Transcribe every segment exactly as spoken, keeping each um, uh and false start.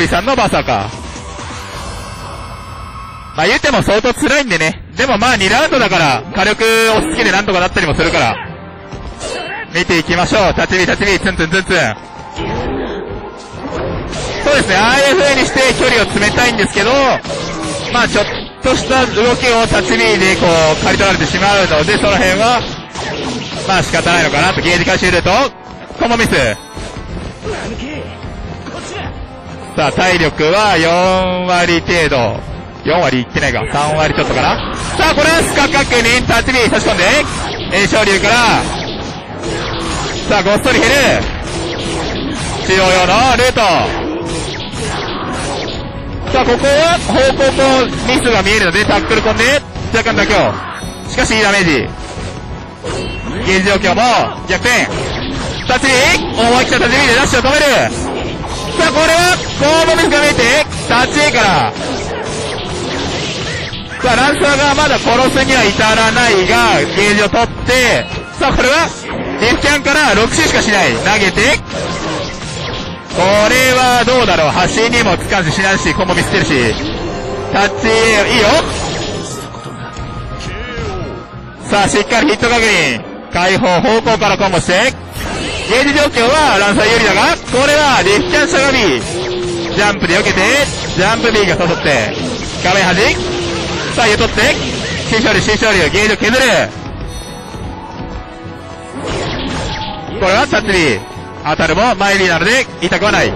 ビさんのバーサーカー。まあ言っても相当辛いんでね。でもまあにラウンドだから、火力押し付けてなんとかなったりもするから。見ていきましょう。立ち見立ち見、ツンツンツンツン。そうですね、ああいう風にして距離を詰めたいんですけど、まあちょっとした動きを立ち見でこう、刈り取られてしまうので、その辺は、まあ仕方ないのかなと。ゲージ回収ルート、コンボミス。さあ、体力はよんわり程度。よんわりいってないか。さんわりちょっとかな。さあ、これはスカ角に立ち見差し込んで、炎症流から、さあ、ごっそり減る。治療用のルート。さあ、ここは方向とミスが見えるので、タックル込んで、若干妥協。しかし、いいダメージ。ゲージ状況も逆転。立ち見思い切った立ち見でダッシュを止める。さあ、これは、コーボミスが見えて、立ち A から。さあ、ランサーがまだ殺すには至らないが、ゲージを取って、さあ、これは、ディフキャンからろく周しかしない。投げて、これはどうだろう。端にもつかずしないし、コンボミスってるし。タッチ、いいよ。さあ、しっかりヒット確認。解放方向からコンボして、ゲージ状況はランサー有利だが、これはディフキャンしゃがみ。ジャンプで避けて、ジャンプ B が誘って、画面端。さあ、ゆとって、新勝利、新勝利、ゲージを削る。これはタッチ B。当たるもマイリーなので、痛くはない。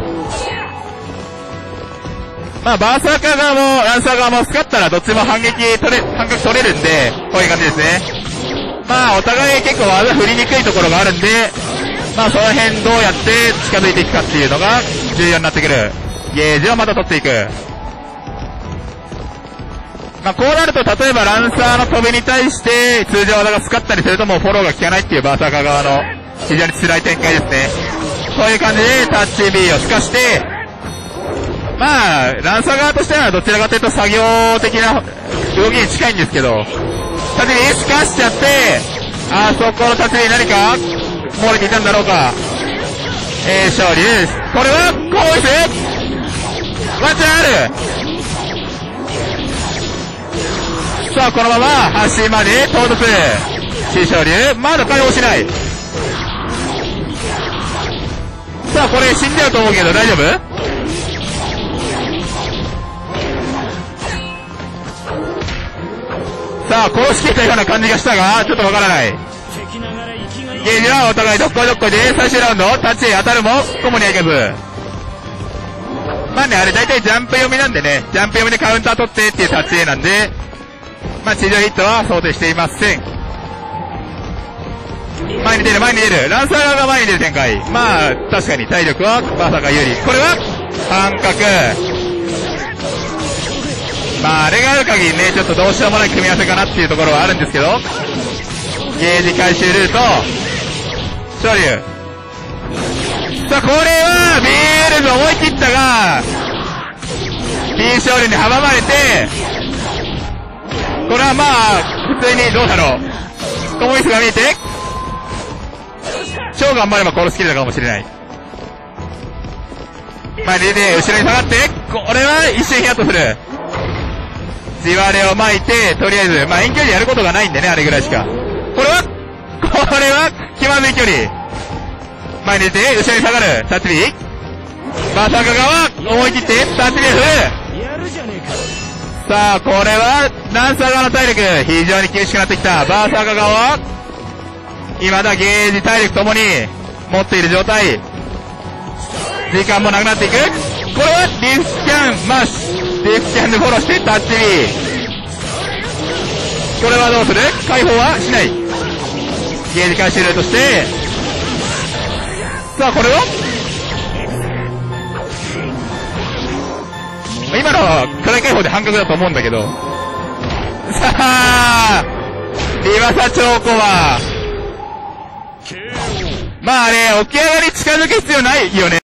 まあ、バーサーカー側も、ランサー側も使ったらどっちも反撃取れ、反撃取れるんで、こういう感じですね。まあ、お互い結構技振りにくいところがあるんで、まあ、その辺どうやって近づいていくかっていうのが重要になってくる。ゲージをまた取っていく。まあ、こうなると、例えばランサーの飛びに対して通常技が使ったりするともうフォローが効かないっていうバーサーカー側の非常に辛い展開ですね。こういう感じでタッチ B を透かして、まあ、ランサー側としてはどちらかというと作業的な動きに近いんですけど、タッチ B 透かしちゃって、あそこのタッチ B 何か漏れていたんだろうか。えー、勝利です。これは、コーイスワンチャンある。さあ、このまま端まで到達。新勝利、まだ解放しない。さあ、これ死んじゃうと思うけど大丈夫？さあ、殺しきったような感じがしたが、ちょっとわからない。ゲージはお互いどっこいどっこいで、最終ラウンド、タッチ当たるも、コモにはいかず。まあね、あれ大体ジャンプ読みなんでね、ジャンプ読みでカウンター取ってっていうタッチ A なんで、まあ地上ヒットは想定していません。前に出る、前に出る。ランサー側が前に出る展開。まあ、確かに体力はバーサーが有利。これは、半角。まあ、あれがある限りね、ちょっとどうしようもない組み合わせかなっていうところはあるんですけど、ゲージ回収ルート、昇竜。さあ、これは、ビールズ思い切ったが、B 昇竜に阻まれて、これはまあ、普通にどうだろう。コモミスが見えて、超頑張れば殺しきれたかもしれない。前に出て、後ろに下がって、これは一瞬ヒヤッとする。地割れを巻いて、とりあえず、まあ遠距離やることがないんでね、あれぐらいしか。これは、これは、気まずい距離。前に出て、後ろに下がる。タッチ B。バーサーカー側、思い切って、タッチ B 振る。さあ、これは、ランサー側の体力、非常に厳しくなってきた。バーサーカー側は、未だゲージ体力ともに持っている状態。時間もなくなっていく。これはディフキャン、まあ、ディフキャンでフォローしてタッチ B。これはどうする？解放はしない。ゲージ回収ルートして、さあこれは今のは暗い解放で半角だと思うんだけど。さあ、リバサチョウコは、まあね、起き上がり近づく必要ないよね。